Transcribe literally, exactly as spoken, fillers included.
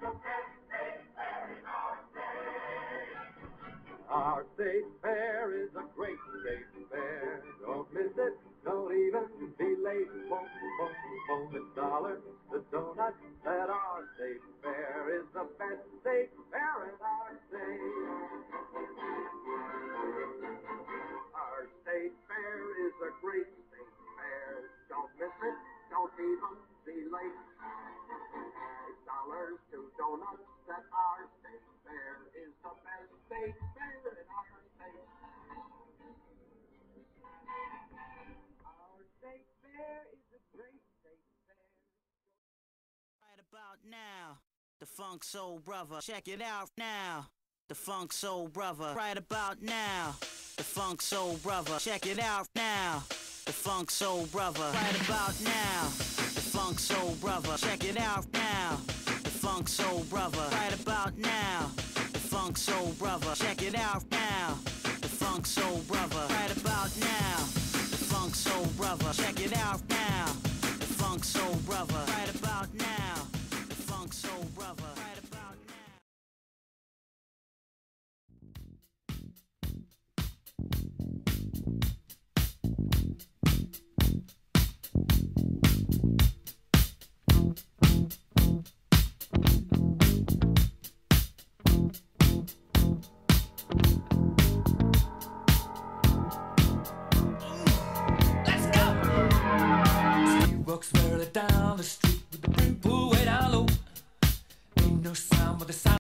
Our state fair is a great state fair. Don't miss it, don't even be late. Boom, boom, boom, it's dollars, the donuts at our state fair is the best state fair in our state. Our state fair is a great state fair. Don't miss it, don't even be late. Eight dollars, two donuts at our state fair is the best state fair in our state. Our state fair is a great state fair. Right about now, the Funk Soul Brother. Check it out now, the Funk Soul Brother. Right about now, the Funk Soul Brother. Check it out now, the Funk Soul Brother. Right about now, the Funk Soul Brother. Check it out now, the Funk Soul Brother. Right about now, the Funk Soul Brother. Check it out now, the Funk Soul Brother. Right about now, the Funk Soul Brother. Check it out now, the Funk Soul Brother. Right about now, the Funk Soul Brother. Right about now. Walks merrily down the street with the brim pulled way down low. Ain't no sound but the sound.